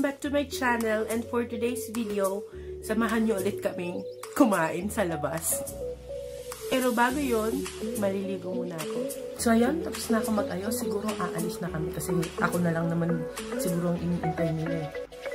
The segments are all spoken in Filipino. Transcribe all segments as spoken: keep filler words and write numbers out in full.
back to my channel, and for today's video, samahan nyo ulit kaming kumain sa labas. Pero bago yon, maliligo muna ako. So ayan, tapos na ako mag-ayos. Siguro aalis na kami kasi ako na lang naman siguro ang iniintay nila eh.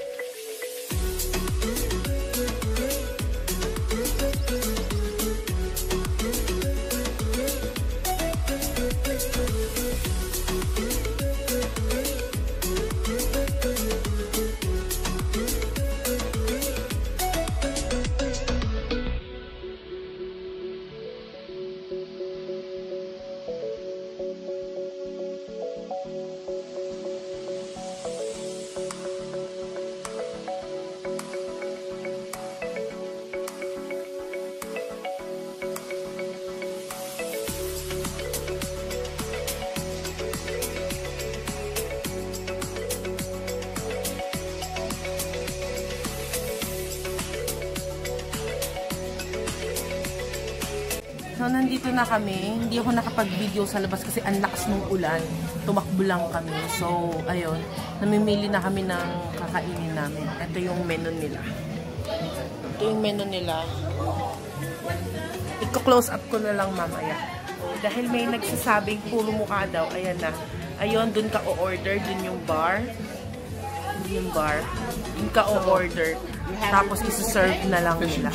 So, nandito na kami. Hindi ako nakapag-video sa labas kasi ang lakas ng ulan. Tumakbo lang kami. So, ayun. Namimili na kami ng kakainin namin. Ito yung menu nila. Ito yung menu nila. Iko-close up ko na lang mamaya. Dahil may nagsasabing puro mukha daw. Ayan na. Ayun, dun ka o-order. Dun yung bar. Dun yung bar. Dun ka o-order. Tapos isi-serve na lang nila.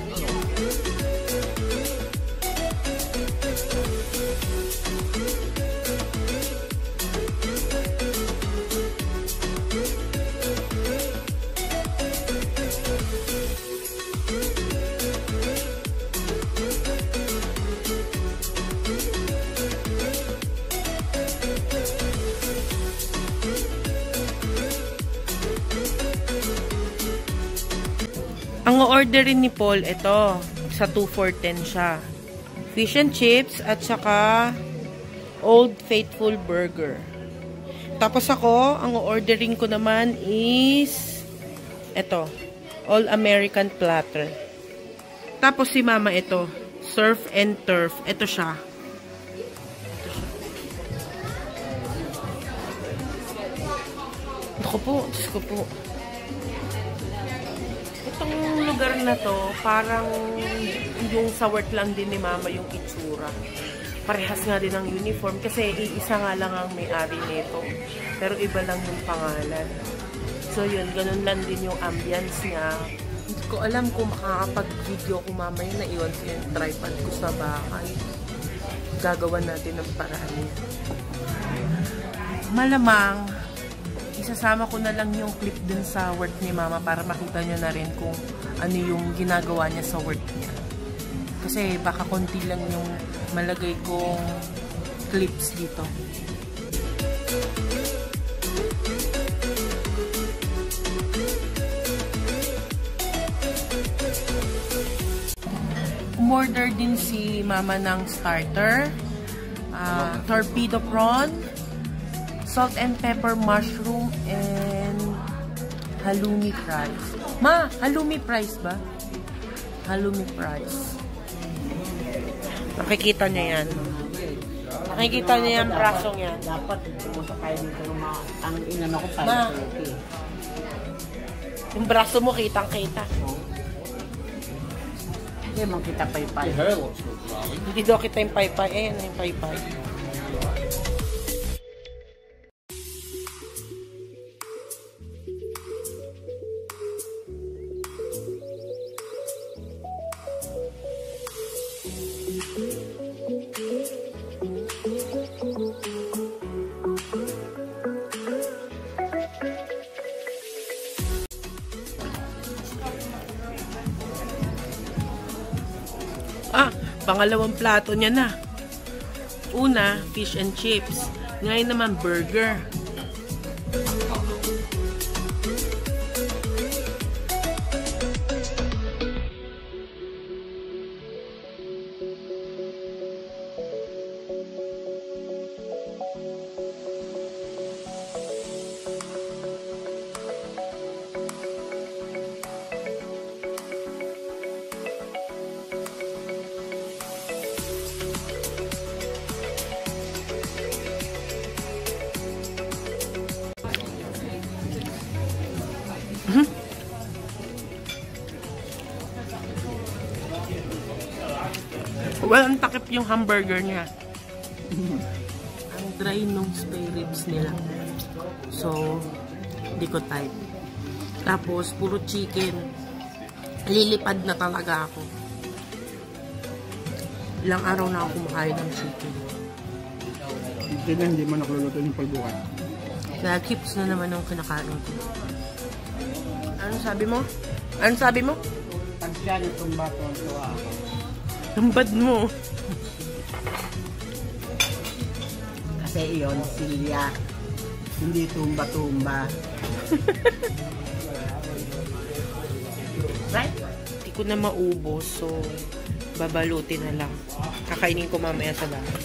Ang orderin ni Paul, ito, sa two for ten siya. Fish and chips at saka Old Faithful Burger. Tapos ako, ang ordering ko naman is ito, All American Platter. Tapos si Mama ito, Surf and Turf. Ito siya. Ito siya. Ako po, Diyos ko po. Itong lugar na to, parang yung sa work lang din ni Mama yung itsura. Parehas nga din ang uniform kasi iisa nga lang ang may-ari nito. Pero iba lang yung pangalan. So yun, ganun lang din yung ambience niya. Hindi ko alam kung makakapag-video ko mamaya na iwan ko yung tripod ko sa bahay. Gagawa natin ng paraan niya. Malamang, isasama ko na lang yung clip dun sa work ni Mama para makita nyo na rin kung ano yung ginagawa niya sa work niya. Kasi baka konti lang yung malagay kong clips dito. Umorder din si Mama ng starter, uh, torpedo prawn, salt and pepper mushroom, and halloumi fries. Ma, halloumi fries ba? Halloumi fries. Nakikita niya yan. Nakikita niya yung brasong yan. Dapat pumunta tayo dito ng mga ang inano ko tayo. Ma, yung braso mo kitang-kita. Hindi man kita pay-pay. Hindi daw kita yung pay-pay. Eh, ano yung pay-pay? Ah, pangalawang plato niya na. Una, fish and chips. Ngayon naman, burger. Mm-hmm. Well, ang takip yung hamburger niya. Ang dry nung spare ribs nila. So, hindi ko type. Tapos, puro chicken. Lilipad na talaga ako. Ilang araw na ako kumakain ng chicken. Hindi na, hindi man nakululuto yung palbukan. Kaya chips na naman ang kinakain ko. Anong sabi mo? Anong sabi mo? Pag siya nitong bato ang tuwa ako. Tambad mo. Kasi iyon, silya. Hindi tumba-tumba. Right? Hindi ko na maubos, so babalutin na lang. Kakainin ko mamaya sa bahay.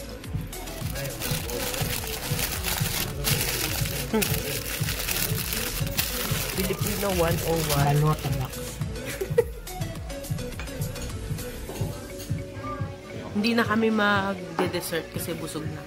Hmm. Filipino one oh one. Balot ang laks. Hindi na kami mag-dessert kasi busog na.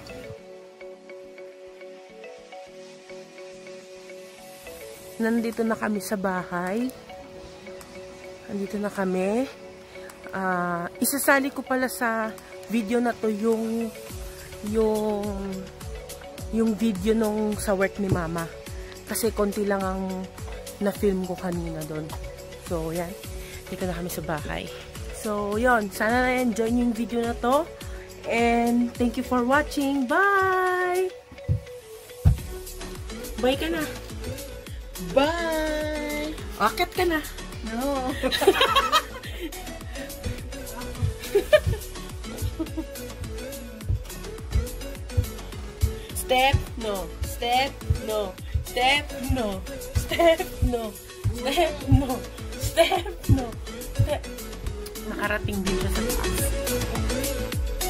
Nandito na kami sa bahay. Nandito na kami. Uh, isasali ko pala sa video na to yung yung yung video nung sa work ni Mama. Kasi konti lang ang na-film ko kanina doon. So, yan. Dito na kami sa bahay. So, yon. Sana na-enjoy yung video na to. And, thank you for watching. Bye! Bye ka na. Bye! Akit ka na. No. Step, no. Step, no. Step, no. Step, no. Step, no. Step, no. Step. Nakarating din siya sa taas.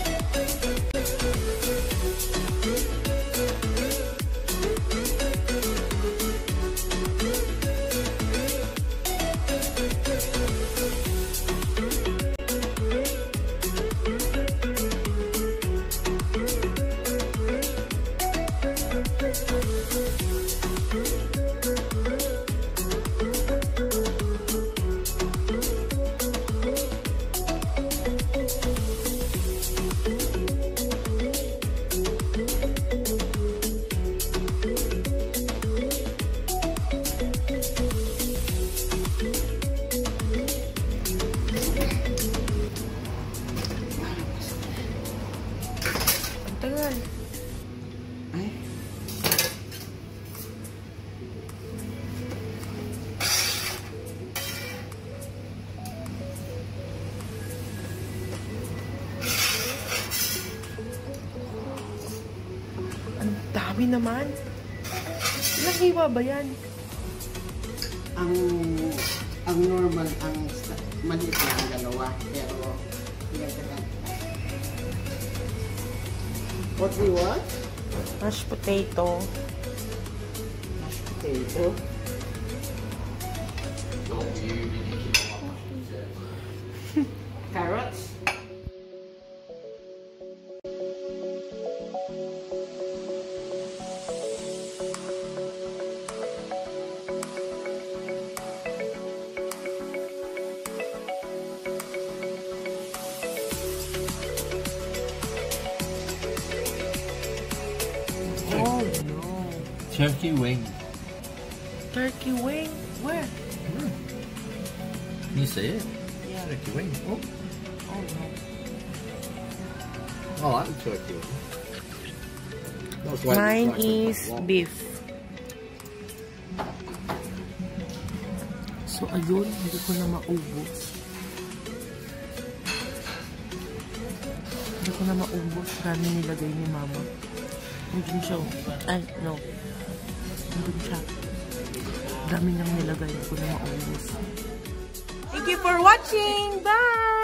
Dami naman. Ilang hiwa ba yan? Ang ang normal, ang maliit na ang dalawa. Pero, what we want? Mashed potato. Mashed potato. Carrots. Oh no. Turkey wing. Turkey wing? Where? Mm. You see it? Yeah. Turkey wing. Oh, Oh no. I like the turkey wing. That's like- Mine like a- is beef. So ayun, hindi ko na maubos. Hindi ko na maubos. Marami nilagay ni Mama. Nandun siya. Ay, no. Nandun siya. Dami niyang nilagay. Hindi ko na maubos. Thank you for watching! Bye!